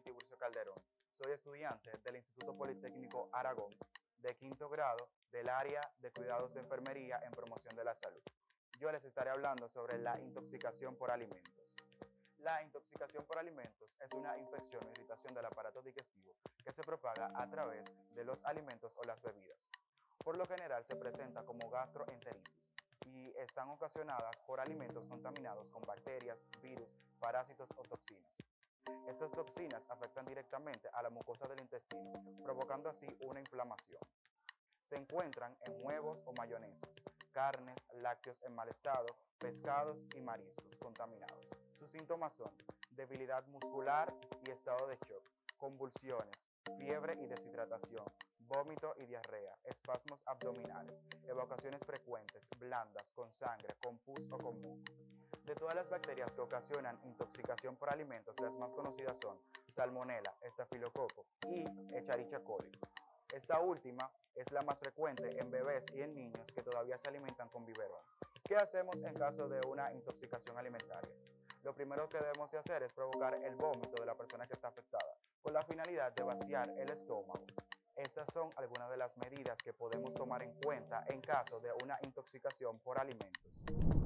Tiburcio Calderón. Soy estudiante del Instituto Politécnico Aragón, de quinto grado del área de cuidados de enfermería en promoción de la salud. Yo les estaré hablando sobre la intoxicación por alimentos. La intoxicación por alimentos es una infección o irritación del aparato digestivo que se propaga a través de los alimentos o las bebidas. Por lo general se presenta como gastroenteritis y están ocasionadas por alimentos contaminados con bacterias, virus, parásitos o toxinas. Estas toxinas afectan directamente a la mucosa del intestino, provocando así una inflamación. Se encuentran en huevos o mayonesas, carnes, lácteos en mal estado, pescados y mariscos contaminados. Sus síntomas son debilidad muscular y estado de shock, convulsiones, fiebre y deshidratación, vómito y diarrea, espasmos abdominales, evacuaciones frecuentes, blandas, con sangre, con pus o con moco. De todas las bacterias que ocasionan intoxicación por alimentos, las más conocidas son Salmonella, Estafilococo y Escherichia coli. Esta última es la más frecuente en bebés y en niños que todavía se alimentan con biberón. ¿Qué hacemos en caso de una intoxicación alimentaria? Lo primero que debemos de hacer es provocar el vómito de la persona que está afectada, con la finalidad de vaciar el estómago. Estas son algunas de las medidas que podemos tomar en cuenta en caso de una intoxicación por alimentos.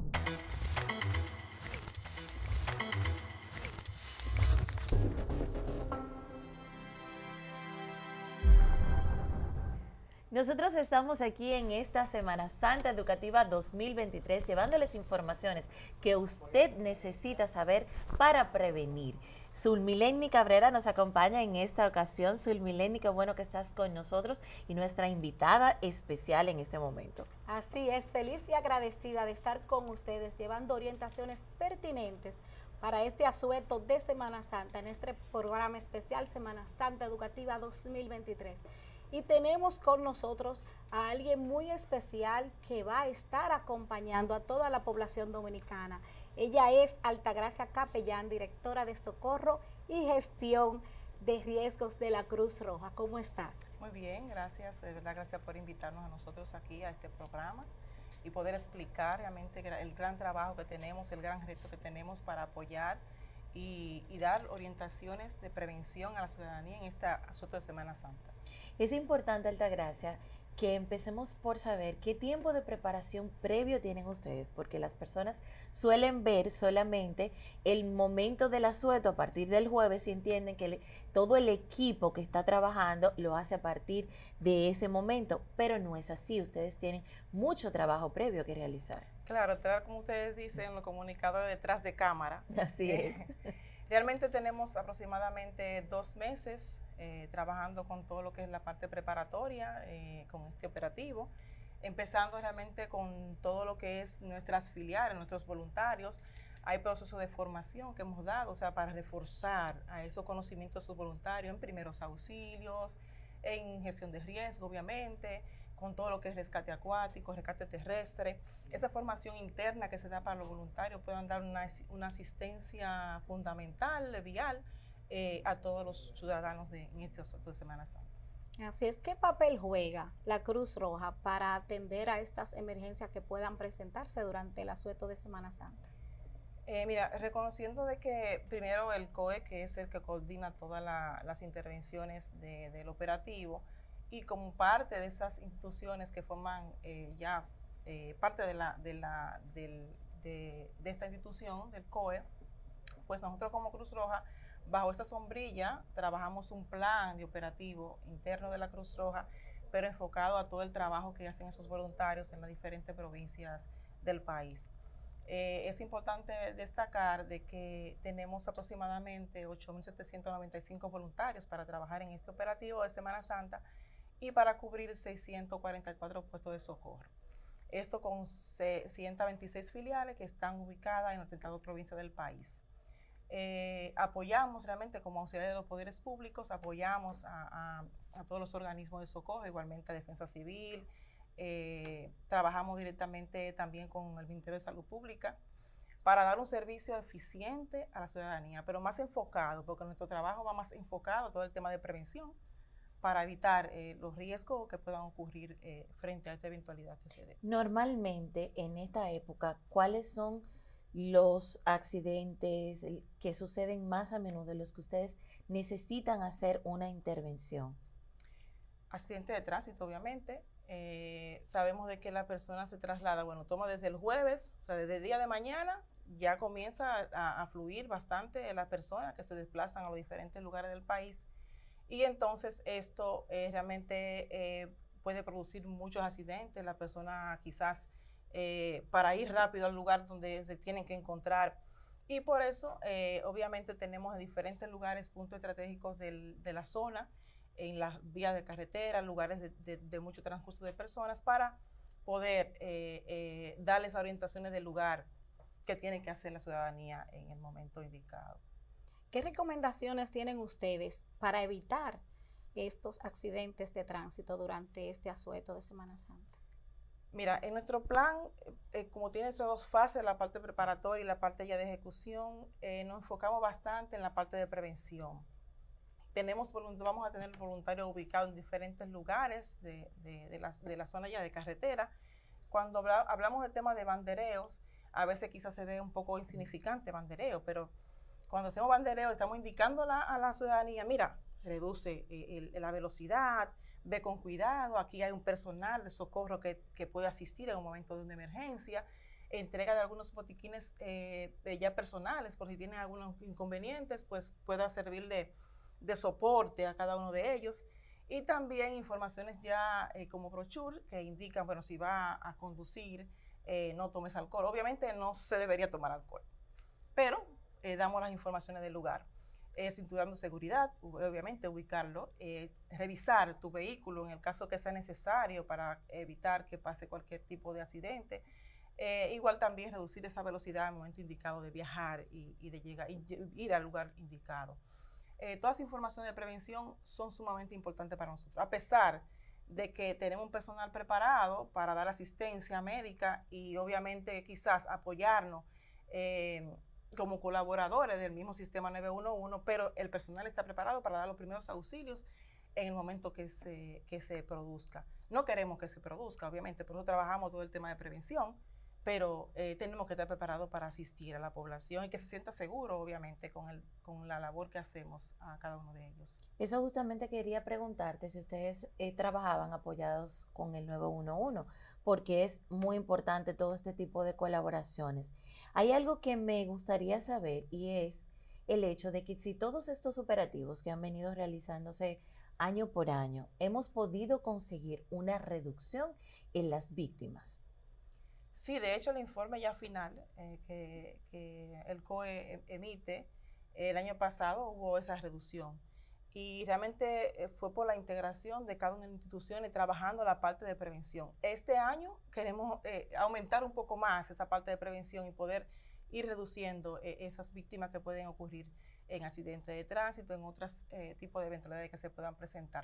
Nosotros estamos aquí en esta Semana Santa Educativa 2023 llevándoles informaciones que usted necesita saber para prevenir. Zulmilenny Cabrera nos acompaña en esta ocasión. Zulmilenny, qué bueno que estás con nosotros y nuestra invitada especial en este momento. Así es, feliz y agradecida de estar con ustedes llevando orientaciones pertinentes para este asueto de Semana Santa en este programa especial Semana Santa Educativa 2023. Y tenemos con nosotros a alguien muy especial que va a estar acompañando a toda la población dominicana. Ella es Altagracia Capellán, directora de Socorro y Gestión de Riesgos de la Cruz Roja. ¿Cómo está? Muy bien, gracias. De verdad, gracias por invitarnos a nosotros aquí a este programa y poder explicar realmente el gran trabajo que tenemos, el gran reto que tenemos para apoyar y dar orientaciones de prevención a la ciudadanía en esta asueto de Semana Santa. Es importante, Altagracia, que empecemos por saber qué tiempo de preparación previo tienen ustedes, porque las personas suelen ver solamente el momento del asueto a partir del jueves y entienden que todo el equipo que está trabajando lo hace a partir de ese momento, pero no es así. Ustedes tienen mucho trabajo previo que realizar. Claro, tal como ustedes dicen, los comunicadores detrás de cámara. Así es. Realmente tenemos aproximadamente 2 meses trabajando con todo lo que es la parte preparatoria, con este operativo, empezando realmente con todo lo que es nuestras filiales, nuestros voluntarios. Hay procesos de formación que hemos dado, o sea, para reforzar a esos conocimientos de sus voluntarios en primeros auxilios, en gestión de riesgo, obviamente, con todo lo que es rescate acuático, rescate terrestre. Esa formación interna que se da para los voluntarios puedan dar una asistencia fundamental, vial, a todos los ciudadanos en este asunto de Semana Santa. Así es, ¿qué papel juega la Cruz Roja para atender a estas emergencias que puedan presentarse durante el asueto de Semana Santa? Mira, reconociendo de que primero el COE, que es el que coordina todas las intervenciones del operativo, y como parte de esas instituciones que forman parte de esta institución, del COE, pues nosotros como Cruz Roja, bajo esta sombrilla, trabajamos un plan de operativo interno de la Cruz Roja, pero enfocado a todo el trabajo que hacen esos voluntarios en las diferentes provincias del país. Es importante destacar de que tenemos aproximadamente 8.795 voluntarios para trabajar en este operativo de Semana Santa y para cubrir 644 puestos de socorro. Esto con 126 filiales que están ubicadas en las 32 provincias del país. Apoyamos realmente como auxiliares de los poderes públicos, apoyamos a todos los organismos de socorro, igualmente a Defensa Civil, trabajamos directamente también con el Ministerio de Salud Pública para dar un servicio eficiente a la ciudadanía, pero más enfocado, porque nuestro trabajo va más enfocado a todo el tema de prevención para evitar los riesgos que puedan ocurrir frente a esta eventualidad que se dé. Normalmente en esta época, ¿cuáles son los accidentes que suceden más a menudo, en los que ustedes necesitan hacer una intervención? Accidente de tránsito, obviamente. Sabemos de que la persona se traslada, bueno, toma desde el jueves, o sea, desde el día de mañana, ya comienza a fluir bastante las personas que se desplazan a los diferentes lugares del país. Y entonces esto realmente puede producir muchos accidentes. La persona quizás para ir rápido al lugar donde se tienen que encontrar. Y por eso, obviamente, tenemos en diferentes lugares puntos estratégicos de la zona, en las vías de carretera, lugares de mucho transcurso de personas, para poder darles orientaciones del lugar que tiene que hacer la ciudadanía en el momento indicado. ¿Qué recomendaciones tienen ustedes para evitar estos accidentes de tránsito durante este asueto de Semana Santa? Mira, en nuestro plan, como tiene esas dos fases, la parte preparatoria y la parte ya de ejecución, nos enfocamos bastante en la parte de prevención. Vamos a tener voluntarios ubicados en diferentes lugares de la zona ya de carretera. Cuando hablamos del tema de bandereos, a veces quizás se ve un poco insignificante bandereo, pero cuando hacemos bandereo estamos indicando a la ciudadanía, mira, reduce la velocidad, ve con cuidado, aquí hay un personal de socorro que puede asistir en un momento de una emergencia, entrega de algunos botiquines ya personales, por si tienen algunos inconvenientes, pues pueda servirle de soporte a cada uno de ellos. Y también informaciones ya como brochure que indican, bueno, si va a conducir, no tomes alcohol. Obviamente no se debería tomar alcohol, pero damos las informaciones del lugar. Cinturón de seguridad, obviamente ubicarlo, revisar tu vehículo en el caso que sea necesario para evitar que pase cualquier tipo de accidente. Igual también reducir esa velocidad en el momento indicado de viajar y de llegar, ir al lugar indicado. Todas las informaciones de prevención son sumamente importantes para nosotros, a pesar de que tenemos un personal preparado para dar asistencia médica y obviamente quizás apoyarnos como colaboradores del mismo sistema 911, pero el personal está preparado para dar los primeros auxilios en el momento que se produzca. No queremos que se produzca, obviamente, por eso trabajamos todo el tema de prevención, pero tenemos que estar preparados para asistir a la población y que se sienta seguro, obviamente, con la labor que hacemos a cada uno de ellos. Eso justamente quería preguntarte si ustedes trabajaban apoyados con el 911, porque es muy importante todo este tipo de colaboraciones. Hay algo que me gustaría saber y es el hecho de que si todos estos operativos que han venido realizándose año por año, hemos podido conseguir una reducción en las víctimas. Sí, de hecho el informe ya final que el COE emite, el año pasado hubo esa reducción y realmente fue por la integración de cada una de las instituciones trabajando la parte de prevención. Este año queremos aumentar un poco más esa parte de prevención y poder ir reduciendo esas víctimas que pueden ocurrir en accidentes de tránsito, en otros tipos de eventualidades que se puedan presentar.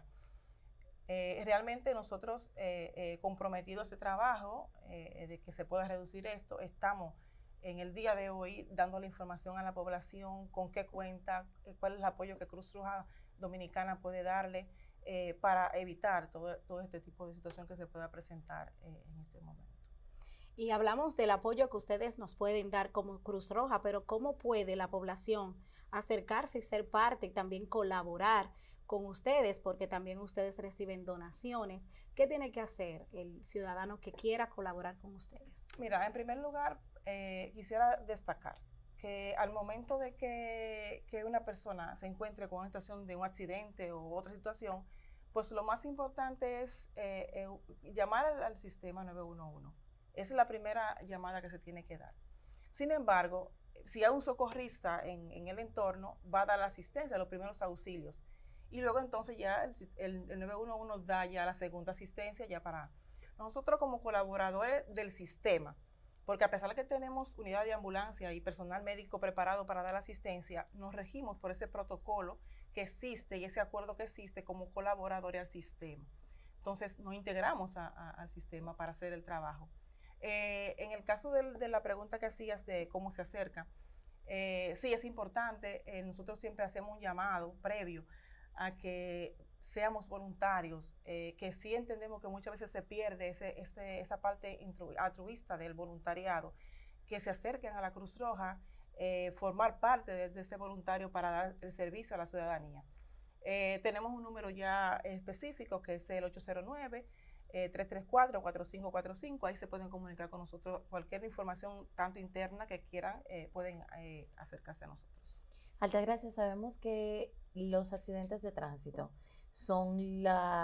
Realmente nosotros comprometidos a ese trabajo de que se pueda reducir esto, estamos en el día de hoy dando la información a la población, con qué cuenta, cuál es el apoyo que Cruz Roja Dominicana puede darle para evitar todo este tipo de situación que se pueda presentar en este momento. Y hablamos del apoyo que ustedes nos pueden dar como Cruz Roja, pero ¿cómo puede la población acercarse y ser parte y también colaborar con ustedes? Porque también ustedes reciben donaciones. ¿Qué tiene que hacer el ciudadano que quiera colaborar con ustedes? Mira, en primer lugar, quisiera destacar que al momento de que una persona se encuentre con una situación de un accidente o otra situación, pues lo más importante es llamar al sistema 911. Esa es la primera llamada que se tiene que dar. Sin embargo, si hay un socorrista en el entorno, va a dar la asistencia, los primeros auxilios. Y luego entonces ya el 911 da ya la segunda asistencia ya para nosotros como colaboradores del sistema. Porque a pesar de que tenemos unidad de ambulancia y personal médico preparado para dar asistencia, nos regimos por ese protocolo que existe y ese acuerdo que existe como colaboradores al sistema. Entonces nos integramos al sistema para hacer el trabajo. En el caso de la pregunta que hacías de cómo se acerca, sí es importante, nosotros siempre hacemos un llamado previo a que seamos voluntarios, que sí entendemos que muchas veces se pierde esa parte altruista del voluntariado que se acerquen a la Cruz Roja, formar parte de este voluntario para dar el servicio a la ciudadanía. Tenemos un número ya específico que es el 809-334-4545. Ahí se pueden comunicar con nosotros. Cualquier información, tanto interna que quieran, pueden acercarse a nosotros. Altagracia, sabemos que los accidentes de tránsito son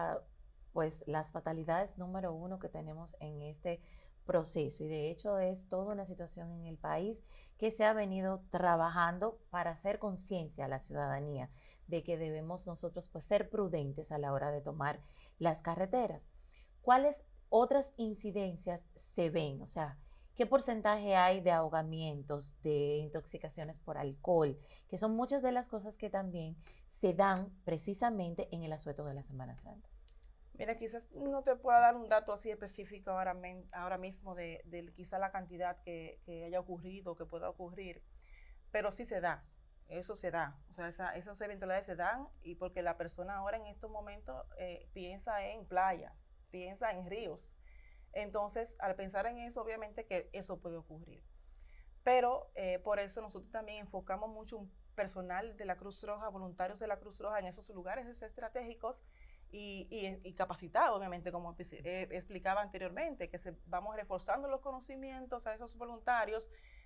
las fatalidades número 1 que tenemos en este proceso, y de hecho es toda una situación en el país que se ha venido trabajando para hacer conciencia a la ciudadanía de que debemos nosotros pues ser prudentes a la hora de tomar las carreteras. ¿Cuáles otras incidencias se ven? O sea, ¿qué porcentaje hay de ahogamientos, de intoxicaciones por alcohol? Que son muchas de las cosas que también se dan precisamente en el asueto de la Semana Santa. Mira, quizás no te pueda dar un dato así específico ahora mismo de quizá la cantidad que haya ocurrido, que pueda ocurrir, pero sí se da, eso se da. O sea, esas eventualidades se dan, y porque la persona ahora en estos momentos piensa en playas, piensa en ríos. Entonces, al pensar en eso, obviamente que eso puede ocurrir. Pero por eso nosotros también enfocamos mucho un personal de la Cruz Roja, voluntarios de la Cruz Roja en esos lugares estratégicos, y capacitado, obviamente, como explicaba anteriormente, que vamos reforzando los conocimientos a esos voluntarios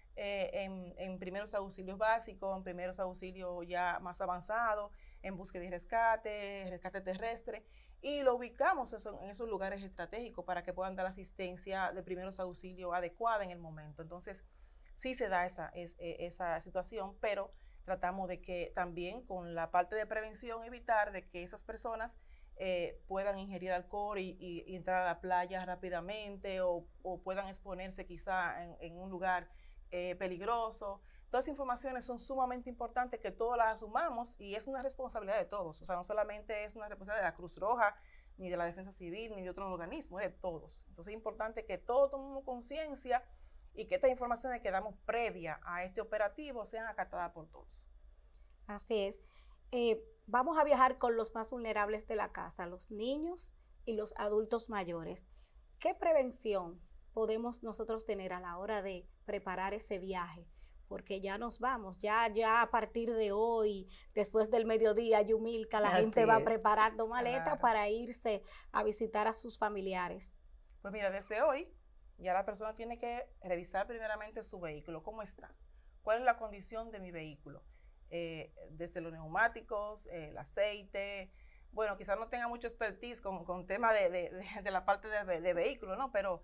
en primeros auxilios básicos, en primeros auxilios ya más avanzados, en búsqueda y rescate terrestre, y lo ubicamos en esos lugares estratégicos para que puedan dar asistencia de primeros auxilios adecuada en el momento. Entonces, sí se da esa situación, pero tratamos de que también con la parte de prevención evitar de que esas personas puedan ingerir alcohol y entrar a la playa rápidamente, o puedan exponerse quizá en un lugar peligroso. Todas esas informaciones son sumamente importantes que todos las asumamos, y es una responsabilidad de todos. O sea, no solamente es una responsabilidad de la Cruz Roja, ni de la Defensa Civil, ni de otros organismos, es de todos. Entonces es importante que todos tomemos conciencia y que estas informaciones que damos previa a este operativo sean acatadas por todos. Así es. Vamos a viajar con los más vulnerables de la casa, los niños y los adultos mayores. ¿Qué prevención podemos nosotros tener a la hora de preparar ese viaje? Porque ya nos vamos, ya a partir de hoy, después del mediodía, Yumilka, la gente va preparando maleta para irse a visitar a sus familiares. Pues mira, desde hoy ya la persona tiene que revisar primeramente su vehículo, cómo está, cuál es la condición de mi vehículo. Desde los neumáticos, el aceite. Bueno, quizás no tenga mucho expertise con tema de la parte de vehículo, ¿no? Pero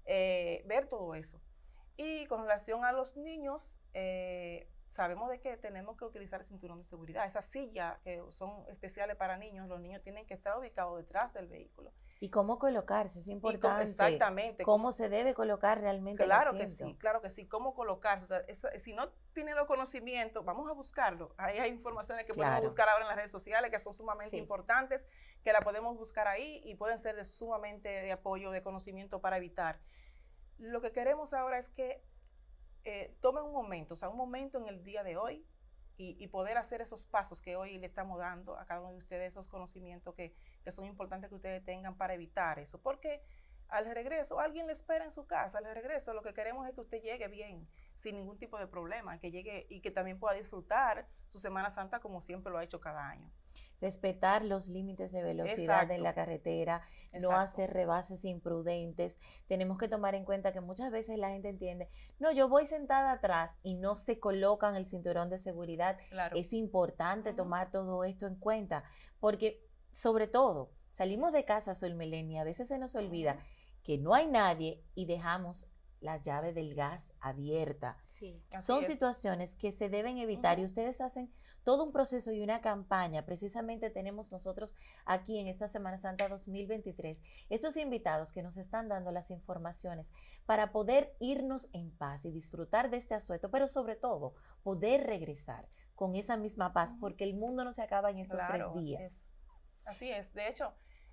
ver todo eso. Y con relación a los niños, sabemos de que tenemos que utilizar el cinturón de seguridad. Esas sillas que son especiales para niños, los niños tienen que estar ubicados detrás del vehículo. Y cómo colocarse, es importante. Exactamente. Cómo se debe colocar realmente el asiento. Claro que sí, cómo colocarse. Si no tiene los conocimientos, vamos a buscarlo. Ahí hay informaciones que podemos buscar ahora en las redes sociales que son sumamente importantes, que la podemos buscar ahí y pueden ser sumamente de apoyo, de conocimiento para evitar. Lo que queremos ahora es que tomen un momento, o sea, un momento en el día de hoy, y poder hacer esos pasos que hoy le estamos dando a cada uno de ustedes, esos conocimientos que son importantes que ustedes tengan para evitar eso, porque al regreso, alguien le espera en su casa, al regreso lo que queremos es que usted llegue bien, sin ningún tipo de problema, que llegue y que también pueda disfrutar su Semana Santa como siempre lo ha hecho cada año. Respetar los límites de velocidad en la carretera, no hacer rebases imprudentes. Tenemos que tomar en cuenta que muchas veces la gente entiende, no, yo voy sentada atrás y no se colocan el cinturón de seguridad. Es importante tomar todo esto en cuenta, porque sobre todo, salimos de casa, Solmelén, y a veces se nos olvida que no hay nadie y dejamos la llave del gas abierta. Son situaciones que se deben evitar, y ustedes hacen todo un proceso y una campaña. Precisamente tenemos nosotros aquí en esta Semana Santa 2023 estos invitados que nos están dando las informaciones para poder irnos en paz y disfrutar de este asueto, pero sobre todo poder regresar con esa misma paz, porque el mundo no se acaba en estos 3 días. Así es. De hecho,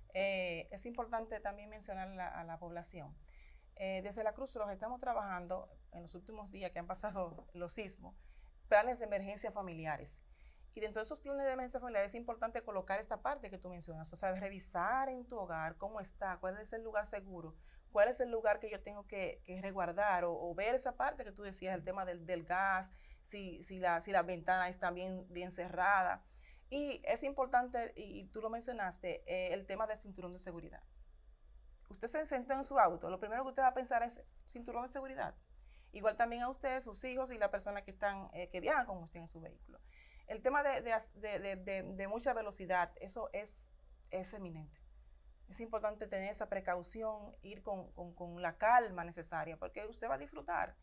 es importante también mencionar a la población. Desde la Cruz Roja estamos trabajando en los últimos días que han pasado los sismos, planes de emergencia familiares. Y dentro de esos planes de emergencia familiares es importante colocar esta parte que tú mencionas, o sea, revisar en tu hogar cómo está, cuál es el lugar seguro, cuál es el lugar que yo tengo que resguardar o ver esa parte que tú decías, el tema del gas, si la ventana está bien cerrada. Y es importante, y tú lo mencionaste, el tema del cinturón de seguridad. Usted se sentó en su auto, lo primero que usted va a pensar es cinturón de seguridad. Igual también a usted, sus hijos y las personas que viajan con usted en su vehículo. El tema de mucha velocidad, eso es eminente. Es importante tener esa precaución, ir con la calma necesaria, porque usted va a disfrutar,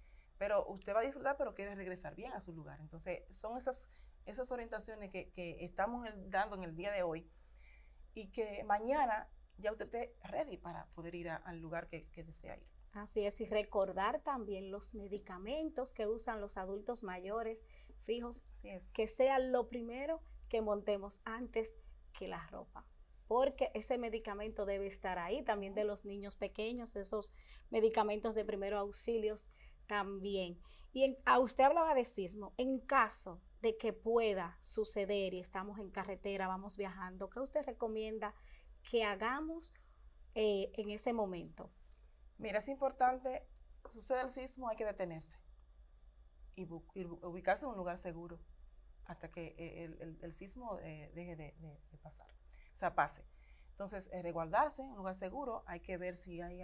pero quiere regresar bien a su lugar. Entonces, son esas orientaciones que estamos dando en el día de hoy y que mañana ya usted esté ready para poder ir al lugar que desea ir. Así es, y recordar también los medicamentos que usan los adultos mayores fijos, que sea lo primero que montemos antes que la ropa, porque ese medicamento debe estar ahí, también de los niños pequeños, esos medicamentos de primeros auxilios también. Y usted hablaba de sismo, en caso de que pueda suceder y estamos en carretera, vamos viajando, ¿qué usted recomienda que hagamos en ese momento? Mira, es importante, sucede el sismo, hay que detenerse y ubicarse en un lugar seguro hasta que el sismo deje de pasar, o sea, pase. Entonces, resguardarse en un lugar seguro, hay que ver si hay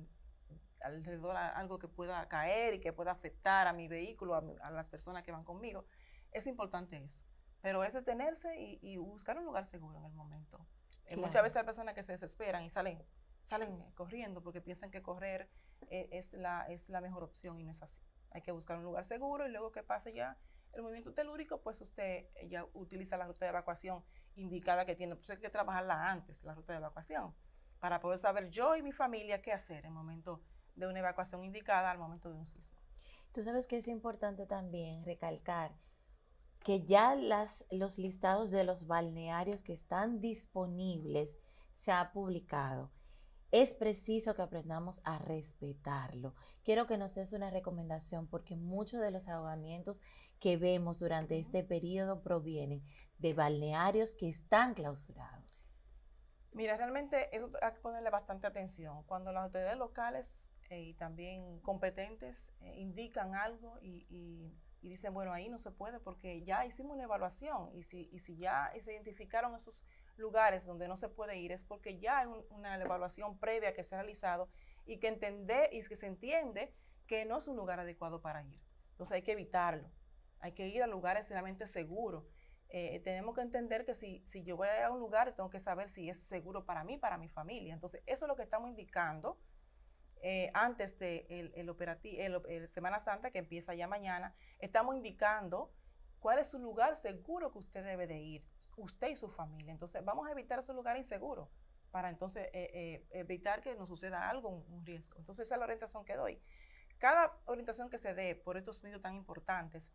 alrededor algo que pueda caer y que pueda afectar a mi vehículo, a las personas que van conmigo. Es importante eso, pero es detenerse y buscar un lugar seguro en el momento. Claro. Muchas veces hay personas que se desesperan y salen corriendo porque piensan que correr es la mejor opción y no es así. Hay que buscar un lugar seguro y luego que pase ya el movimiento telúrico, pues usted ya utiliza la ruta de evacuación indicada que tiene. Pues hay que trabajarla antes, la ruta de evacuación, para poder saber yo y mi familia qué hacer en el momento de una evacuación indicada al momento de un sismo. Tú sabes que es importante también recalcar que ya los listados de los balnearios que están disponibles se ha publicado. Es preciso que aprendamos a respetarlo. Quiero que nos des una recomendación porque muchos de los ahogamientos que vemos durante este periodo provienen de balnearios que están clausurados. Mira, realmente eso hay que ponerle bastante atención. Cuando las autoridades locales y también competentes indican algo y dicen, bueno, ahí no se puede porque ya hicimos una evaluación y si ya se identificaron esos lugares donde no se puede ir es porque ya hay una evaluación previa que se ha realizado y que se entiende que no es un lugar adecuado para ir. Entonces hay que evitarlo, hay que ir a lugares realmente seguros. Tenemos que entender que si yo voy a un lugar tengo que saber si es seguro para mí, para mi familia. Entonces eso es lo que estamos indicando antes de el Semana Santa, que empieza ya mañana. Estamos indicando cuál es su lugar seguro que usted debe de ir, usted y su familia. Entonces, vamos a evitar esos lugares inseguros para entonces evitar que nos suceda algo, un riesgo. Entonces, esa es la orientación que doy. Cada orientación que se dé por estos medios tan importantes,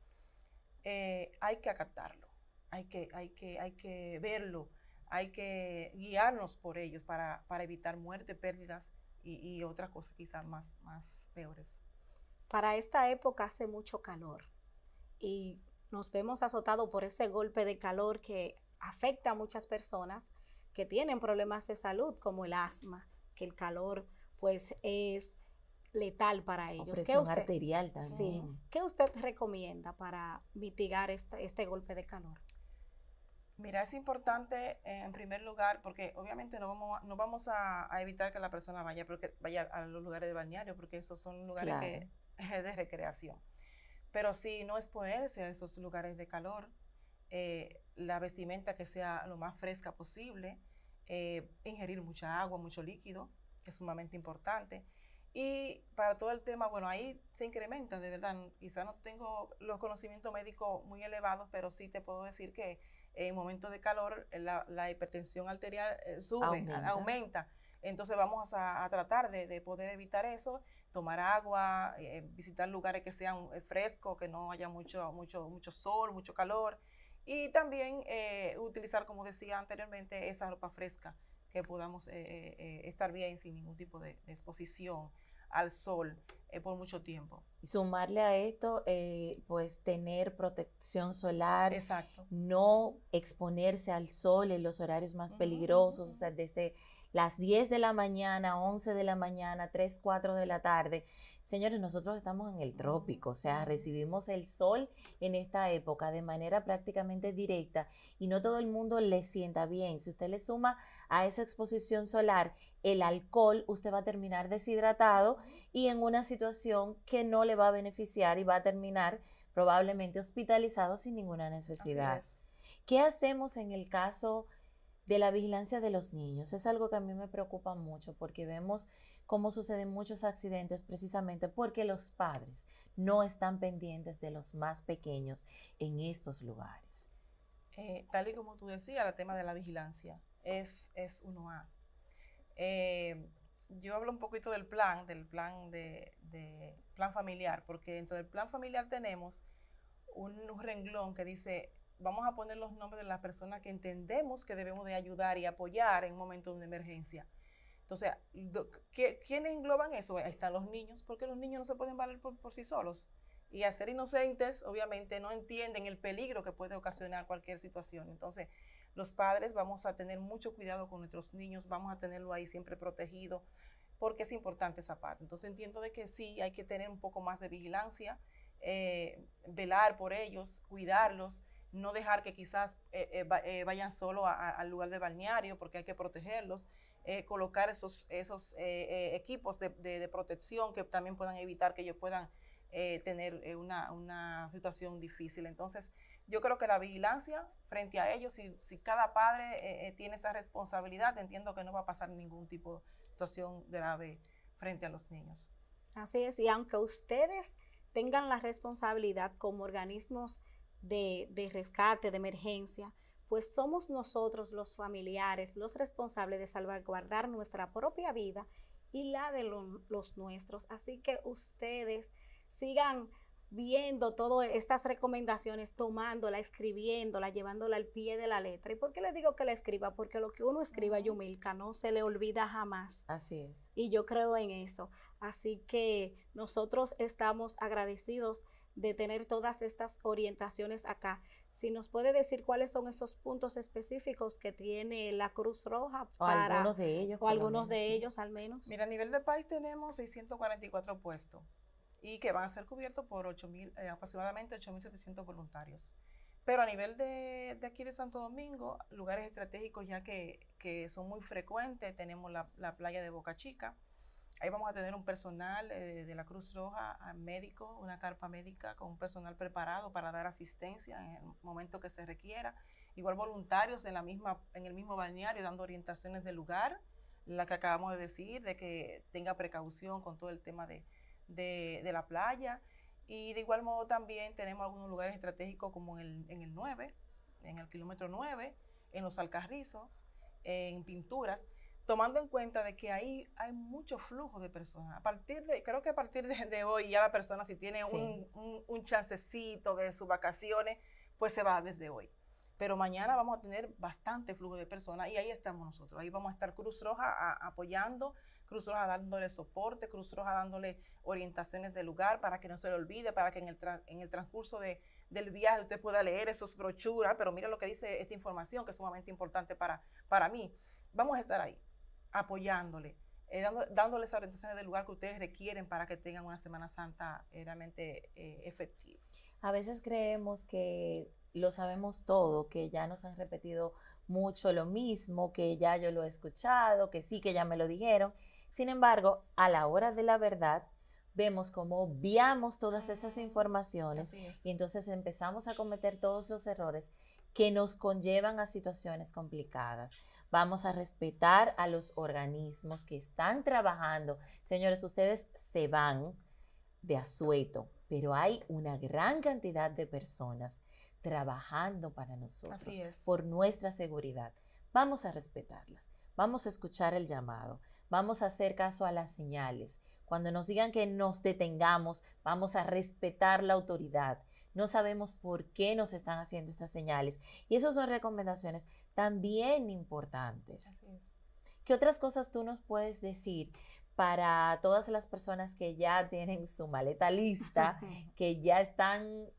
hay que acatarlo, hay que verlo, hay que guiarnos por ellos para evitar muerte, pérdidas y otras cosas quizás más peores. Para esta época hace mucho calor y nos vemos azotados por ese golpe de calor que afecta a muchas personas que tienen problemas de salud como el asma, que el calor pues es letal para ellos. Presión arterial también. Sí. ¿Qué usted recomienda para mitigar este golpe de calor? Mira, es importante en primer lugar, porque obviamente no vamos a evitar que la persona vaya a los lugares de balneario, porque esos son lugares de recreación. Pero sí no exponerse a esos lugares de calor, la vestimenta que sea lo más fresca posible, ingerir mucha agua, mucho líquido, que es sumamente importante. Y para todo el tema, bueno, ahí se incrementa, de verdad, quizá no tengo los conocimientos médicos muy elevados, pero sí te puedo decir que en momentos de calor la hipertensión arterial aumenta. Entonces vamos a tratar de poder evitar eso, tomar agua, visitar lugares que sean frescos, que no haya mucho sol, mucho calor. Y también utilizar, como decía anteriormente, esa ropa fresca, que podamos estar bien sin ningún tipo de exposición al sol por mucho tiempo. Y sumarle a esto, pues tener protección solar. Exacto. No exponerse al sol en los horarios más peligrosos, o sea, desde las 10 de la mañana, 11 de la mañana, 3, 4 de la tarde. Señores, nosotros estamos en el trópico, o sea, recibimos el sol en esta época de manera prácticamente directa y no todo el mundo le sienta bien. Si usted le suma a esa exposición solar el alcohol, usted va a terminar deshidratado y en una situación que no le va a beneficiar y va a terminar probablemente hospitalizado sin ninguna necesidad. ¿Qué hacemos en el caso de la vigilancia de los niños? Es algo que a mí me preocupa mucho porque vemos cómo suceden muchos accidentes precisamente porque los padres no están pendientes de los más pequeños en estos lugares. Tal y como tú decías, el tema de la vigilancia es 1A. Yo hablo un poquito del plan familiar, porque dentro del plan familiar tenemos un renglón que dice, vamos a poner los nombres de las personas que entendemos que debemos de ayudar y apoyar en momentos de emergencia. Entonces, ¿quiénes engloban eso? Ahí están los niños, porque los niños no se pueden valer por sí solos. Y al ser inocentes, obviamente, no entienden el peligro que puede ocasionar cualquier situación. Entonces, los padres vamos a tener mucho cuidado con nuestros niños, vamos a tenerlo ahí siempre protegido, porque es importante esa parte. Entonces, entiendo de que sí, hay que tener un poco más de vigilancia, velar por ellos, cuidarlos, no dejar que quizás vayan solo al lugar de balneario, porque hay que protegerlos, colocar esos equipos de protección que también puedan evitar que ellos puedan tener una situación difícil. Entonces, yo creo que la vigilancia frente a ellos, si cada padre tiene esa responsabilidad, entiendo que no va a pasar ningún tipo de situación grave frente a los niños. Así es, y aunque ustedes tengan la responsabilidad como organismos de rescate, de emergencia, pues somos nosotros los familiares los responsables de salvaguardar nuestra propia vida y la de los nuestros. Así que ustedes sigan viendo todas estas recomendaciones, tomándola, escribiéndola, llevándola al pie de la letra. ¿Y por qué les digo que la escriba? Porque lo que uno escriba, Yumilka, no se le olvida jamás. Así es. Y yo creo en eso. Así que nosotros estamos agradecidos de tener todas estas orientaciones acá. Si nos puede decir cuáles son esos puntos específicos que tiene la Cruz Roja para algunos de ellos, o algunos de ellos al menos. Mira, a nivel del país tenemos 644 puestos y que van a ser cubiertos por aproximadamente 8.700 voluntarios. Pero a nivel de aquí de Santo Domingo, lugares estratégicos ya que son muy frecuentes, tenemos la playa de Boca Chica. Ahí vamos a tener un personal de la Cruz Roja, médico, una carpa médica con un personal preparado para dar asistencia en el momento que se requiera. Igual voluntarios en el mismo balneario dando orientaciones del lugar, la que acabamos de decir, de que tenga precaución con todo el tema de la playa. Y de igual modo también tenemos algunos lugares estratégicos como en el 9, en el kilómetro 9, en los Alcarrizos, en Pinturas, tomando en cuenta de que ahí hay mucho flujo de personas. Creo que a partir de hoy ya la persona, si tiene un chancecito de sus vacaciones, pues se va desde hoy. Pero mañana vamos a tener bastante flujo de personas y ahí estamos nosotros. Ahí vamos a estar Cruz Roja apoyando, Cruz Roja dándole soporte, Cruz Roja dándole orientaciones del lugar para que no se le olvide, para que en el transcurso del viaje usted pueda leer esos brochuras. Pero mira lo que dice esta información, que es sumamente importante para mí. Vamos a estar ahí, apoyándole, dándole esas orientaciones del lugar que ustedes requieren para que tengan una Semana Santa realmente efectiva. A veces creemos que lo sabemos todo, que ya nos han repetido mucho lo mismo, que ya yo lo he escuchado, que sí, que ya me lo dijeron. Sin embargo, a la hora de la verdad, vemos cómo obviamos todas esas informaciones y entonces empezamos a cometer todos los errores que nos conllevan a situaciones complicadas. Vamos a respetar a los organismos que están trabajando. Señores, ustedes se van de asueto, pero hay una gran cantidad de personas trabajando para nosotros, por nuestra seguridad. Vamos a respetarlas, vamos a escuchar el llamado, vamos a hacer caso a las señales. Cuando nos digan que nos detengamos, vamos a respetar la autoridad. No sabemos por qué nos están haciendo estas señales. Y esas son recomendaciones también importantes. Así es. ¿Qué otras cosas tú nos puedes decir para todas las personas que ya tienen su maleta lista, que ya están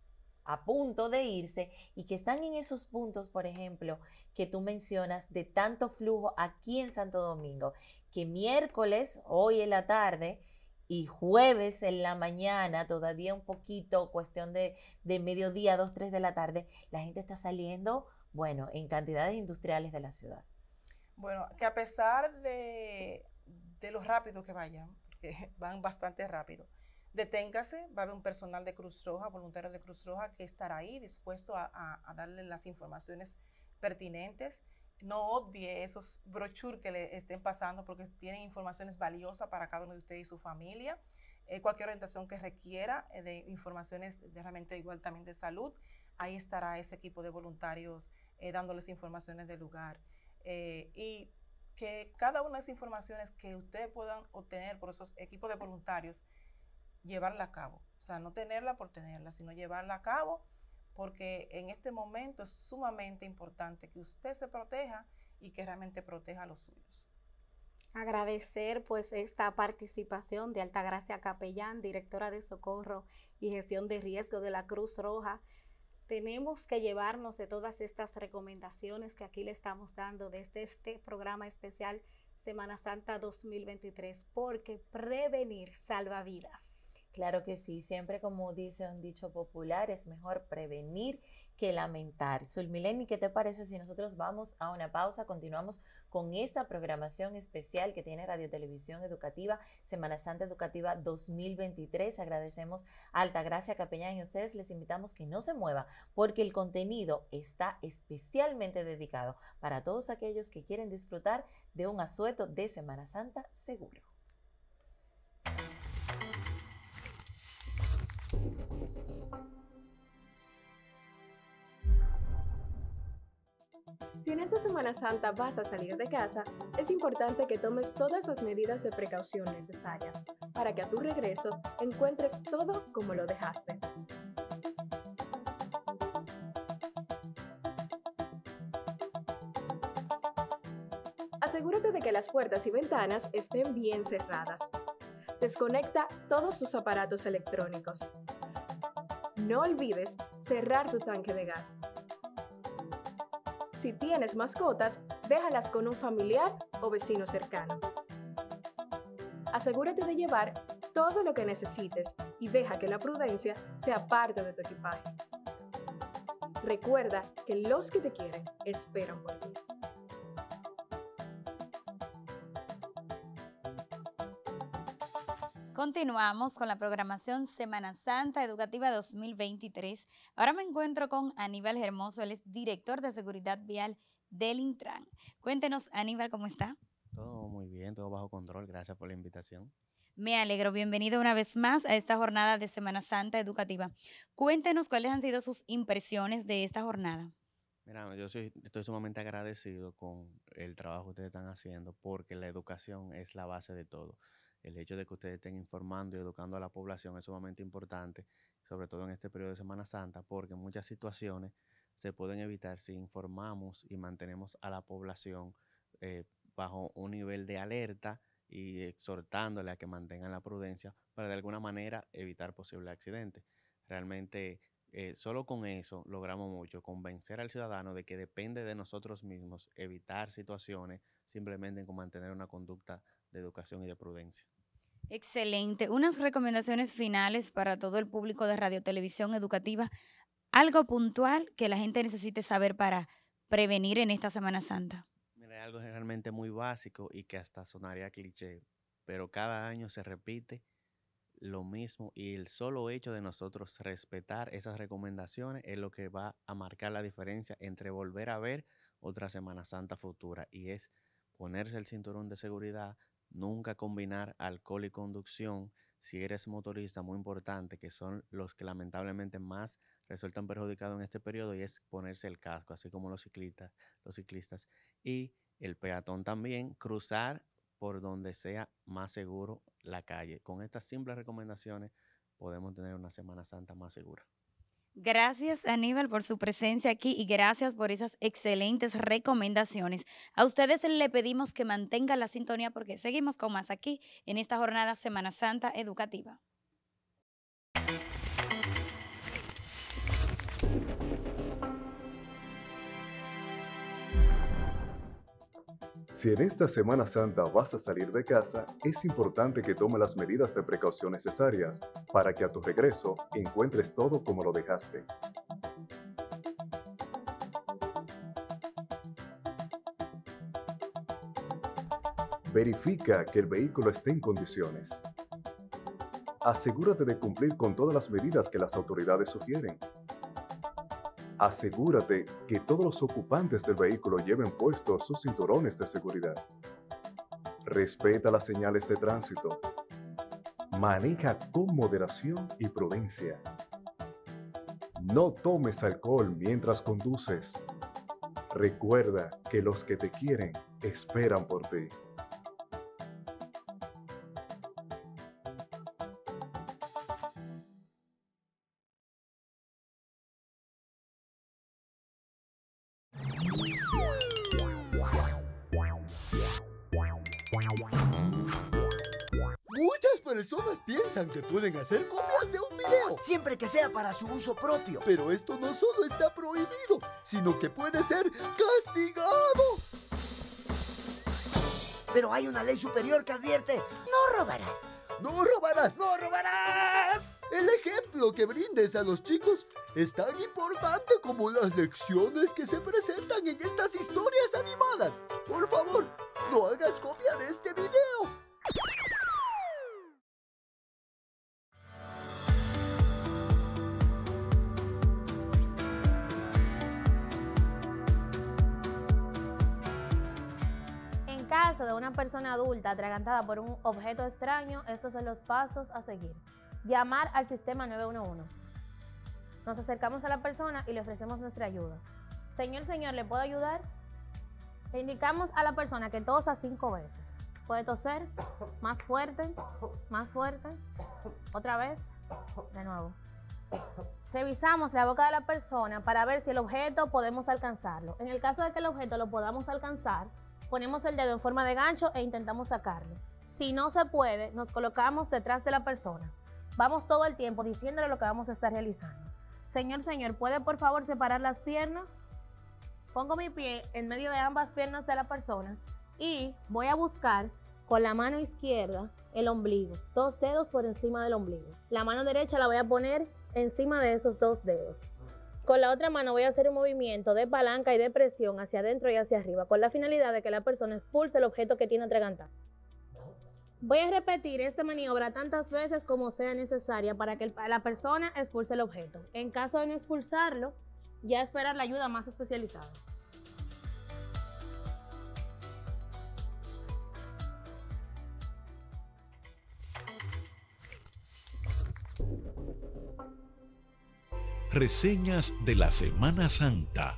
a punto de irse y que están en esos puntos, por ejemplo, que tú mencionas de tanto flujo aquí en Santo Domingo, que miércoles, hoy en la tarde, y jueves en la mañana, todavía un poquito, cuestión de mediodía, 2, 3 de la tarde, la gente está saliendo, bueno, en cantidades industriales de la ciudad. Bueno, que a pesar de lo rápido que vayan, porque van bastante rápido, deténgase, va a haber un personal de Cruz Roja, voluntarios de Cruz Roja, que estará ahí dispuesto a darle las informaciones pertinentes. No odie esos brochures que le estén pasando porque tienen informaciones valiosas para cada uno de ustedes y su familia. Cualquier orientación que requiera de informaciones realmente igual también de salud, ahí estará ese equipo de voluntarios dándoles informaciones del lugar. Y que cada una de esas informaciones que ustedes puedan obtener por esos equipos de voluntarios, llevarla a cabo. O sea, no tenerla por tenerla, sino llevarla a cabo, porque en este momento es sumamente importante que usted se proteja y que realmente proteja a los suyos. Agradecer pues esta participación de Altagracia Capellán, directora de Socorro y Gestión de Riesgo de la Cruz Roja. Tenemos que llevarnos de todas estas recomendaciones que aquí le estamos dando desde este programa especial Semana Santa 2023, porque prevenir salva vidas. Claro que sí, siempre como dice un dicho popular, es mejor prevenir que lamentar. Zulmileni, ¿qué te parece si nosotros vamos a una pausa? Continuamos con esta programación especial que tiene Radio Televisión Educativa, Semana Santa Educativa 2023. Agradecemos a Altagracia Capellán y a ustedes les invitamos que no se mueva porque el contenido está especialmente dedicado para todos aquellos que quieren disfrutar de un asueto de Semana Santa seguro. Si en esta Semana Santa vas a salir de casa, es importante que tomes todas las medidas de precaución necesarias para que a tu regreso encuentres todo como lo dejaste. Asegúrate de que las puertas y ventanas estén bien cerradas. Desconecta todos tus aparatos electrónicos. No olvides cerrar tu tanque de gas. Si tienes mascotas, déjalas con un familiar o vecino cercano. Asegúrate de llevar todo lo que necesites y deja que la prudencia sea parte de tu equipaje. Recuerda que los que te quieren esperan por ti. Continuamos con la programación Semana Santa Educativa 2023. Ahora me encuentro con Aníbal Hermoso, él es director de Seguridad Vial del Intran. Cuéntenos, Aníbal, ¿cómo está? Todo muy bien, todo bajo control. Gracias por la invitación. Me alegro. Bienvenido una vez más a esta jornada de Semana Santa Educativa. Cuéntenos cuáles han sido sus impresiones de esta jornada. Mira, estoy sumamente agradecido con el trabajo que ustedes están haciendo porque la educación es la base de todo. El hecho de que ustedes estén informando y educando a la población es sumamente importante, sobre todo en este periodo de Semana Santa, porque muchas situaciones se pueden evitar si informamos y mantenemos a la población bajo un nivel de alerta y exhortándole a que mantengan la prudencia para de alguna manera evitar posibles accidentes. Realmente solo con eso logramos mucho, convencer al ciudadano de que depende de nosotros mismos evitar situaciones simplemente con mantener una conducta de educación y de prudencia. Excelente. Unas recomendaciones finales para todo el público de Radio Televisión Educativa. Algo puntual que la gente necesite saber para prevenir en esta Semana Santa. Mira, algo realmente muy básico y que hasta sonaría cliché, pero cada año se repite lo mismo y el solo hecho de nosotros respetar esas recomendaciones es lo que va a marcar la diferencia entre volver a ver otra Semana Santa futura y es ponerse el cinturón de seguridad, nunca combinar alcohol y conducción. Si eres motorista, muy importante, que son los que lamentablemente más resultan perjudicados en este periodo, y es ponerse el casco, así como los ciclistas y el peatón también, cruzar por donde sea más seguro la calle. Con estas simples recomendaciones podemos tener una Semana Santa más segura. Gracias, Aníbal, por su presencia aquí y gracias por esas excelentes recomendaciones. A ustedes le pedimos que mantengan la sintonía porque seguimos con más aquí en esta jornada Semana Santa Educativa. Si en esta Semana Santa vas a salir de casa, es importante que tomes las medidas de precaución necesarias para que a tu regreso encuentres todo como lo dejaste. Verifica que el vehículo esté en condiciones. Asegúrate de cumplir con todas las medidas que las autoridades sugieren. Asegúrate que todos los ocupantes del vehículo lleven puestos sus cinturones de seguridad. Respeta las señales de tránsito. Maneja con moderación y prudencia. No tomes alcohol mientras conduces. Recuerda que los que te quieren esperan por ti. Muchas personas piensan que pueden hacer copias de un video, siempre que sea para su uso propio. Pero esto no solo está prohibido, sino que puede ser castigado. Pero hay una ley superior que advierte: no robarás. ¡No robarás! ¡No robarás! El ejemplo que brindes a los chicos es tan importante como las lecciones que se presentan en estas historias animadas. Por favor, no hagas copia de este video. En caso de una persona adulta atragantada por un objeto extraño, estos son los pasos a seguir. Llamar al sistema 911. Nos acercamos a la persona y le ofrecemos nuestra ayuda. Señor, ¿le puedo ayudar? Le indicamos a la persona que tosa 5 veces. Puede toser, más fuerte, otra vez, de nuevo. Revisamos la boca de la persona para ver si el objeto podemos alcanzarlo. En el caso de que el objeto lo podamos alcanzar, ponemos el dedo en forma de gancho e intentamos sacarlo. Si no se puede, nos colocamos detrás de la persona. Vamos todo el tiempo diciéndole lo que vamos a estar realizando. Señor, ¿puede por favor separar las piernas? Pongo mi pie en medio de ambas piernas de la persona y voy a buscar con la mano izquierda el ombligo, 2 dedos por encima del ombligo. La mano derecha la voy a poner encima de esos 2 dedos. Con la otra mano voy a hacer un movimiento de palanca y de presión hacia adentro y hacia arriba, con la finalidad de que la persona expulse el objeto que tiene atragantado. Voy a repetir esta maniobra tantas veces como sea necesaria para que la persona expulse el objeto. En caso de no expulsarlo, ya esperar la ayuda más especializada. Reseñas de la Semana Santa.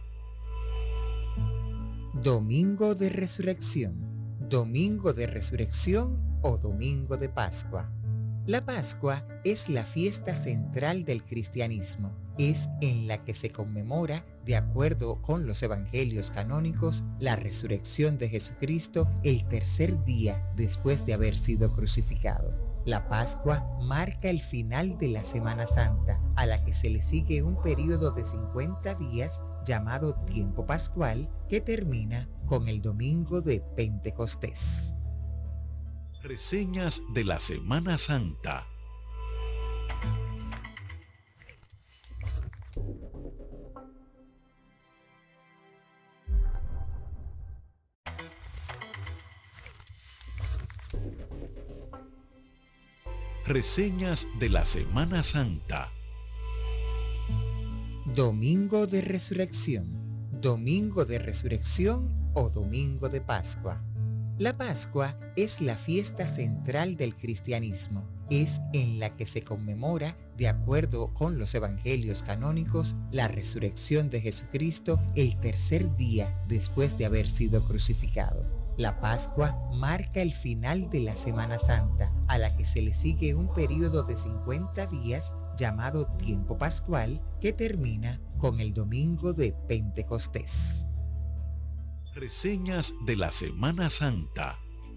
Domingo de Resurrección, Domingo de Resurrección o Domingo de Pascua. La Pascua es la fiesta central del cristianismo. Es en la que se conmemora, de acuerdo con los evangelios canónicos, la resurrección de Jesucristo el tercer día después de haber sido crucificado. La Pascua marca el final de la Semana Santa, a la que se le sigue un periodo de 50 días llamado tiempo pascual, que termina con el domingo de Pentecostés. Reseñas de la Semana Santa. Reseñas de la Semana Santa. Domingo de Resurrección, Domingo de Resurrección o Domingo de Pascua. La Pascua es la fiesta central del cristianismo. Es en la que se conmemora, de acuerdo con los evangelios canónicos, la resurrección de Jesucristo el tercer día después de haber sido crucificado. La Pascua marca el final de la Semana Santa, a la que se le sigue un periodo de 50 días llamado tiempo pascual, que termina con el domingo de Pentecostés. Reseñas de la Semana Santa.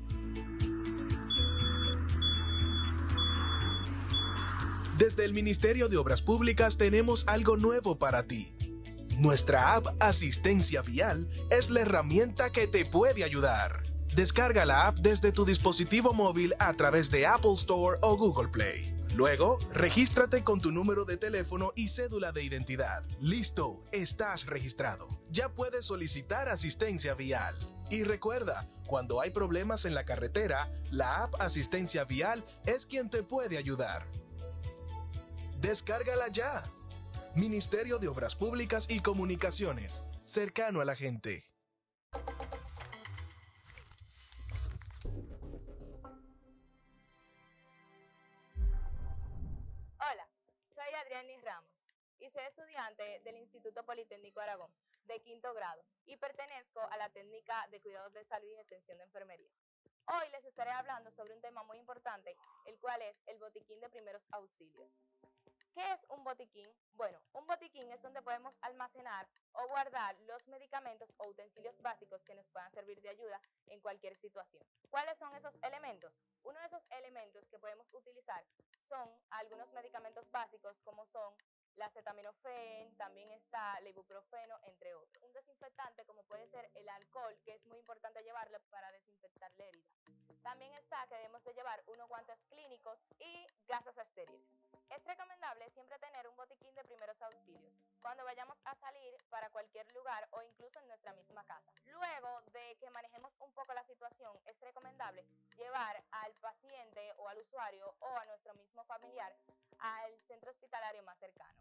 Desde el Ministerio de Obras Públicas tenemos algo nuevo para ti. Nuestra app Asistencia Vial es la herramienta que te puede ayudar. Descarga la app desde tu dispositivo móvil a través de Apple Store o Google Play. Luego, regístrate con tu número de teléfono y cédula de identidad. Listo, estás registrado. Ya puedes solicitar asistencia vial. Y recuerda, cuando hay problemas en la carretera, la app Asistencia Vial es quien te puede ayudar. Descárgala ya. Ministerio de Obras Públicas y Comunicaciones. Cercano a la gente. Hola, soy Adriani Ramos y soy estudiante del Instituto Politécnico Aragón, de 5º grado, y pertenezco a la técnica de cuidados de salud y atención de enfermería. Hoy les estaré hablando sobre un tema muy importante, el cual es el botiquín de primeros auxilios. ¿Qué es un botiquín? Bueno, un botiquín es donde podemos almacenar o guardar los medicamentos o utensilios básicos que nos puedan servir de ayuda en cualquier situación. ¿Cuáles son esos elementos? Uno de esos elementos que podemos utilizar son algunos medicamentos básicos como son la acetaminofén, también está el ibuprofeno, entre otros. Un desinfectante como puede ser el alcohol, que es muy importante llevarlo para desinfectar la herida. También está que debemos de llevar unos guantes clínicos y gasas estériles. Es recomendable siempre tener un botiquín de primeros auxilios cuando vayamos a salir para cualquier lugar o incluso en nuestra misma casa. Luego de que manejemos un poco la situación, es recomendable llevar al paciente o al usuario o a nuestro mismo familiar al centro hospitalario más cercano.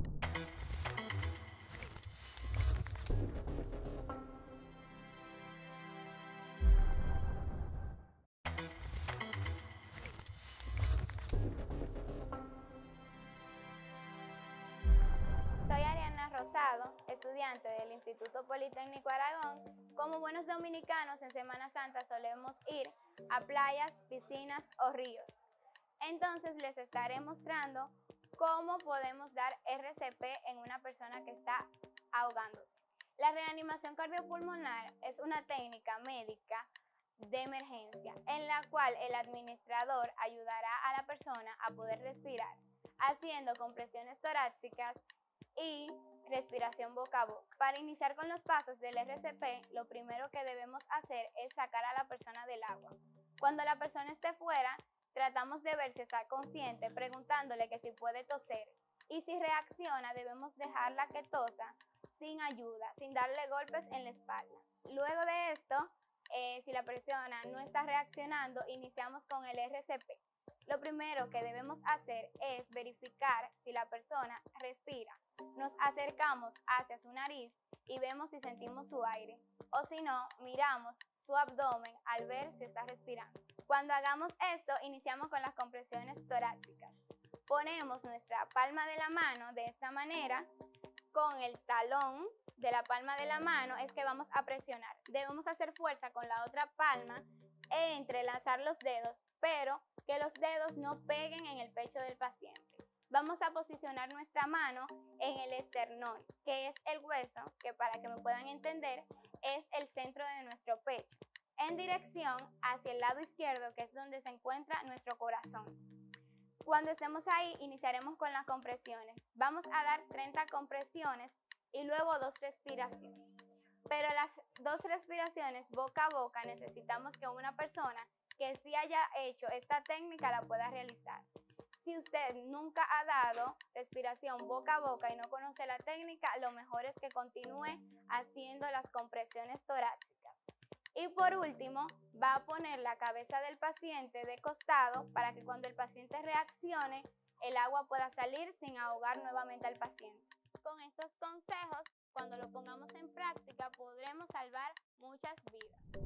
Soy Ariana Rosado, estudiante del Instituto Politécnico Aragón. Como buenos dominicanos, en Semana Santa solemos ir a playas, piscinas o ríos. Entonces les estaré mostrando cómo podemos dar RCP en una persona que está ahogándose. La reanimación cardiopulmonar es una técnica médica de emergencia en la cual el administrador ayudará a la persona a poder respirar, haciendo compresiones torácicas y respiración boca a boca. Para iniciar con los pasos del RCP, lo primero que debemos hacer es sacar a la persona del agua. Cuando la persona esté fuera, tratamos de ver si está consciente, preguntándole que si puede toser. Y si reacciona, debemos dejarla que tosa sin ayuda, sin darle golpes en la espalda. Luego de esto, si la persona no está reaccionando, iniciamos con el RCP. Lo primero que debemos hacer es verificar si la persona respira. Nos acercamos hacia su nariz y vemos si sentimos su aire. O si no, miramos su abdomen al ver si está respirando. Cuando hagamos esto, iniciamos con las compresiones torácicas. Ponemos nuestra palma de la mano de esta manera. Con el talón de la palma de la mano es que vamos a presionar. Debemos hacer fuerza con la otra palma e entrelazar los dedos, pero que los dedos no peguen en el pecho del paciente. Vamos a posicionar nuestra mano en el esternón, que es el hueso, que para que me puedan entender, es el centro de nuestro pecho, en dirección hacia el lado izquierdo, que es donde se encuentra nuestro corazón. Cuando estemos ahí, iniciaremos con las compresiones. Vamos a dar 30 compresiones y luego 2 respiraciones. Pero las 2 respiraciones boca a boca necesitamos que una persona que sí haya hecho esta técnica la pueda realizar. Si usted nunca ha dado respiración boca a boca y no conoce la técnica, lo mejor es que continúe haciendo las compresiones torácicas. Y por último, va a poner la cabeza del paciente de costado para que cuando el paciente reaccione, el agua pueda salir sin ahogar nuevamente al paciente. Con estos consejos, cuando lo pongamos en práctica, podremos salvar muchas vidas.